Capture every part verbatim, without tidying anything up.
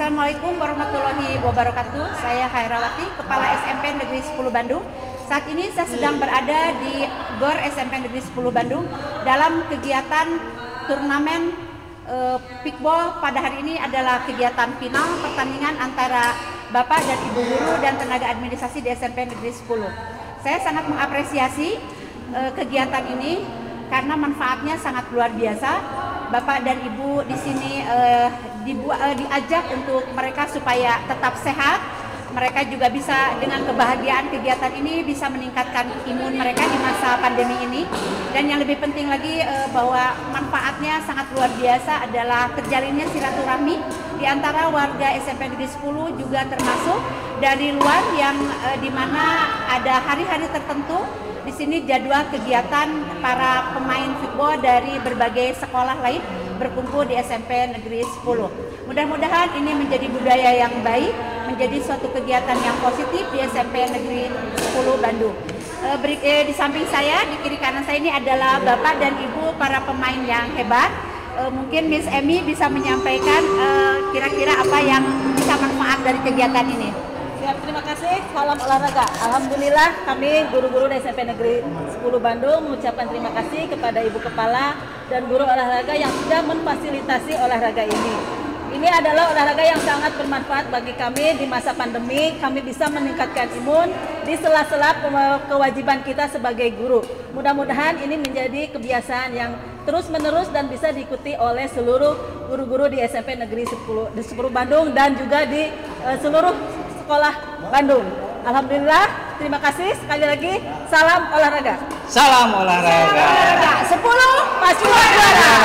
Assalamualaikum warahmatullahi wabarakatuh. Saya Khairawati, Kepala S M P Negeri sepuluh Bandung. Saat ini saya sedang berada di Gor S M P Negeri sepuluh Bandung dalam kegiatan turnamen uh, Pikball. Pada hari ini adalah kegiatan final pertandingan antara Bapak dan Ibu Guru dan tenaga administrasi di S M P Negeri sepuluh. Saya sangat mengapresiasi uh, kegiatan ini karena manfaatnya sangat luar biasa. Bapak dan Ibu di sini uh, dibuat, uh, diajak untuk mereka supaya tetap sehat. Mereka juga bisa dengan kebahagiaan kegiatan ini bisa meningkatkan imun mereka di masa pandemi ini. Dan yang lebih penting lagi uh, bahwa manfaatnya sangat luar biasa adalah terjalinnya silaturahmi di antara warga S M P Negeri sepuluh, juga termasuk dari luar yang uh, di mana ada hari-hari tertentu. Di sini jadwal kegiatan para pemain football dari berbagai sekolah lain berkumpul di S M P Negeri sepuluh. Mudah-mudahan ini menjadi budaya yang baik, menjadi suatu kegiatan yang positif di S M P Negeri sepuluh Bandung. E, beri, e, di samping saya, di kiri kanan saya ini adalah Bapak dan Ibu para pemain yang hebat. E, mungkin Miss Emi bisa menyampaikan kira-kira apa yang bisa manfaat dari kegiatan ini. Siap, terima kasih. Salam olahraga. Alhamdulillah kami guru-guru di S M P Negeri sepuluh Bandung mengucapkan terima kasih kepada Ibu Kepala dan guru olahraga yang sudah memfasilitasi olahraga ini. Ini adalah olahraga yang sangat bermanfaat bagi kami di masa pandemi. Kami bisa meningkatkan imun di sela-sela kewajiban kita sebagai guru. Mudah-mudahan ini menjadi kebiasaan yang terus-menerus dan bisa diikuti oleh seluruh guru-guru di S M P Negeri sepuluh Bandung dan juga di uh, seluruh sekolah Bandung. Alhamdulillah, terima kasih sekali lagi. Salam olahraga. Salam olahraga. sepuluh pasukan juara.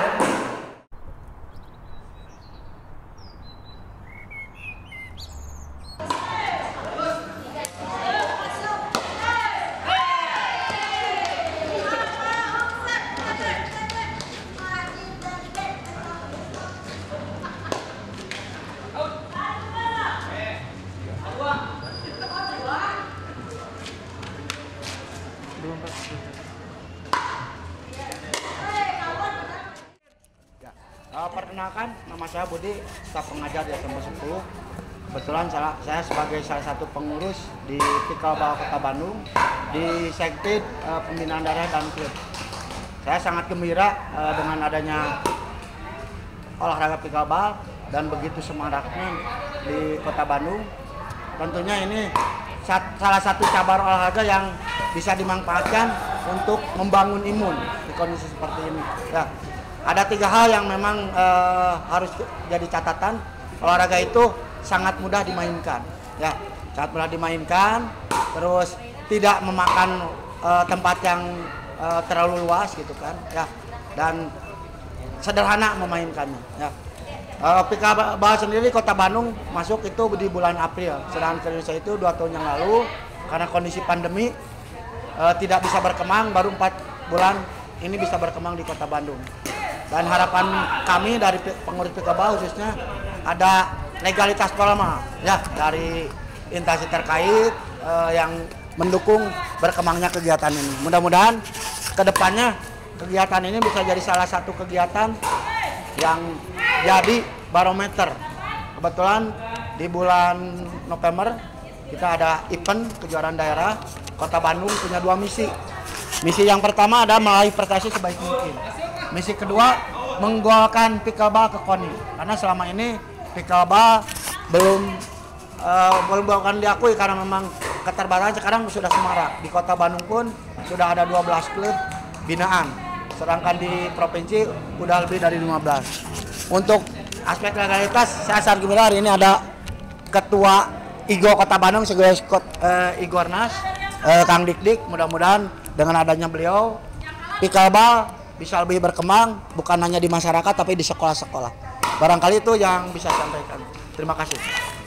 Ya, uh, perkenalkan, nama saya Budi, staf pengajar di S M P sepuluh. Kebetulan saya, saya sebagai salah satu pengurus di Pikabal Kota Bandung di Sektit uh, Pembinaan Daerah dan Klub. Saya sangat gembira uh, dengan adanya olahraga pikabal dan begitu semangatnya di Kota Bandung. Tentunya ini salah satu cabang olahraga yang bisa dimanfaatkan untuk membangun imun di kondisi seperti ini. Ya, ada tiga hal yang memang uh, harus jadi catatan. Olahraga itu sangat mudah dimainkan, ya, sangat mudah dimainkan. Terus tidak memakan uh, tempat yang uh, terlalu luas, gitu kan, ya, dan sederhana memainkannya. Ya. Uh, Pikabal sendiri Kota Bandung masuk itu di bulan April, sedangkan Indonesia itu dua tahun yang lalu karena kondisi pandemi uh, tidak bisa berkembang, baru empat bulan ini bisa berkembang di Kota Bandung. Dan harapan kami dari pengurus Pikabal khususnya ada legalitas formal, ya, dari instansi terkait uh, yang mendukung berkembangnya kegiatan ini. Mudah-mudahan kedepannya kegiatan ini bisa jadi salah satu kegiatan yang jadi barometer. Kebetulan di bulan November kita ada event kejuaraan daerah. Kota Bandung punya dua misi. Misi yang pertama adalah meraih prestasi sebaik mungkin. Misi kedua, menggolkan pikabal ke KONI. Karena selama ini pikabal belum uh, belum bahkan diakui karena memang keterbatasan. Sekarang sudah semarak. Di Kota Bandung pun sudah ada dua belas klub binaan. Sedangkan di provinsi udah lebih dari lima belas. Untuk aspek legalitas, saya sangat gembira hari ini ada Ketua I G O Kota Bandung, sekaligus uh, Igornas, uh, Kang Dik-Dik. Mudah-mudahan dengan adanya beliau, pikabal bisa lebih berkembang, bukan hanya di masyarakat, tapi di sekolah-sekolah. Barangkali itu yang bisa saya sampaikan. Terima kasih.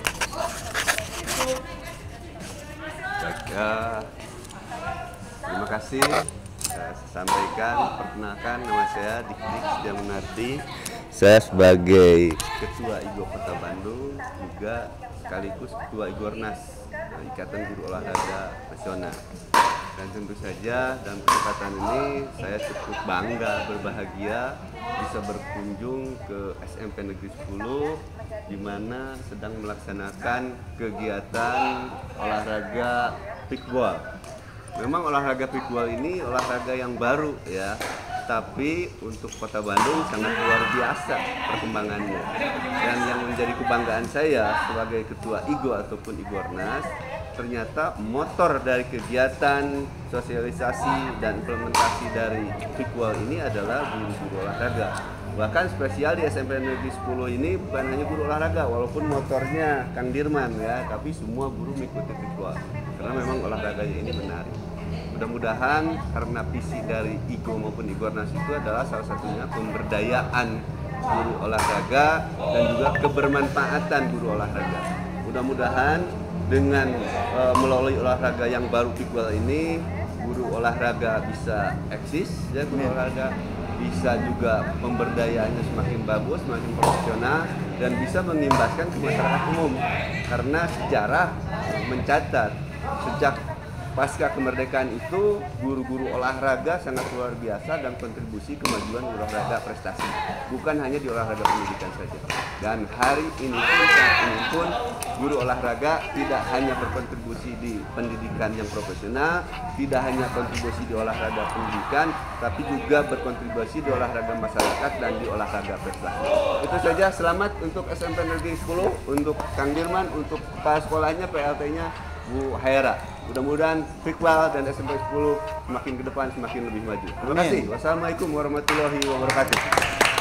Ya, terima kasih. Saya sampaikan, perkenalkan, nama saya Dik-Dik Setiamunardi. Saya sebagai Ketua I G O Kota Bandung, juga sekaligus Ketua Igornas, Ikatan Guru Olahraga Nasional. Dan tentu saja dalam kesempatan ini saya cukup bangga, berbahagia bisa berkunjung ke S M P Negeri sepuluh di mana sedang melaksanakan kegiatan olahraga pickball. Memang olahraga pickball ini olahraga yang baru ya, tapi untuk Kota Bandung sangat luar biasa perkembangannya. Dan yang menjadi kebanggaan saya sebagai Ketua I G O ataupun Igornas, ternyata motor dari kegiatan sosialisasi dan implementasi dari pickball ini adalah guru-guru olahraga. Bahkan spesial di S M P Negeri sepuluh ini bukan hanya guru olahraga, walaupun motornya Kang Dirman ya, tapi semua guru mengikuti pickball karena memang olahraganya ini menarik. Mudah-mudahan karena visi dari I G O maupun Igornas itu adalah salah satunya pemberdayaan guru olahraga dan juga kebermanfaatan guru olahraga. Mudah-mudahan dengan e, melalui olahraga yang baru pickball ini, guru olahraga bisa eksis ya, guru olahraga bisa juga pemberdayaannya semakin bagus, semakin profesional, dan bisa mengimbaskan ke masyarakat umum. Karena sejarah mencatat sejak pasca kemerdekaan itu guru-guru olahraga sangat luar biasa dan kontribusi kemajuan olahraga prestasi, bukan hanya di olahraga pendidikan saja. Dan hari ini pun, saat ini pun guru olahraga tidak hanya berkontribusi di pendidikan yang profesional, tidak hanya kontribusi di olahraga pendidikan, tapi juga berkontribusi di olahraga masyarakat dan di olahraga prestasi. Itu saja, selamat untuk S M P Negeri sepuluh, untuk Kang Dirman, untuk kepala sekolahnya, P L T-nya Bu Haira. Mudah-mudahan pickball dan S M P sepuluh semakin ke depan semakin lebih maju. Terima kasih. Wassalamualaikum warahmatullahi wabarakatuh.